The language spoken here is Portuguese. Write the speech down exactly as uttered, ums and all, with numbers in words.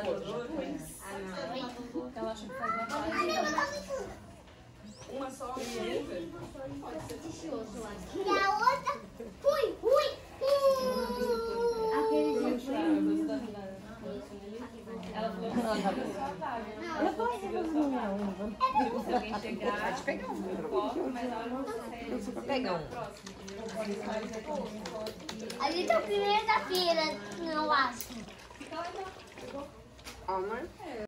Ela acha que faz uma parte. Uma só? E a outra, fui, fui. Aquele Ela falou que ela Eu tô indo na minha unha. se alguém chegar, pode pegar um copo, mas ela não consegue. Pega um. A gente é o primeiro da fila, eu acho. Fica lá então. Amor?